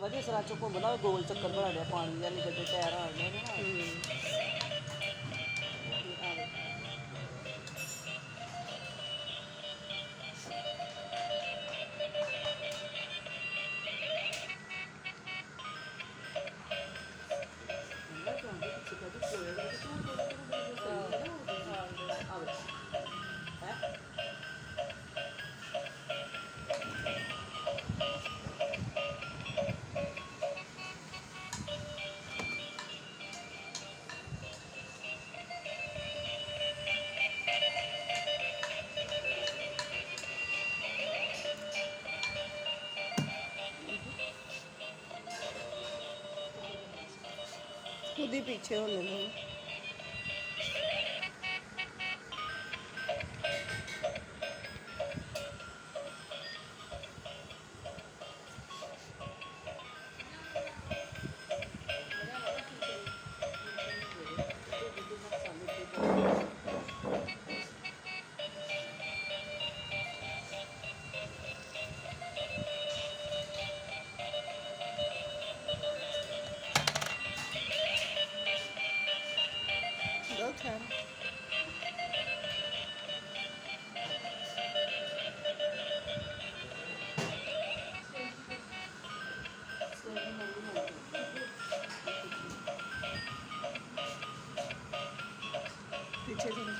वजह सरा चो घूमना गोल चक्कर बना लिया पानी वाली जगह टायर आ गए ना खुद ही पीछे होने लगे। Okay. पीछे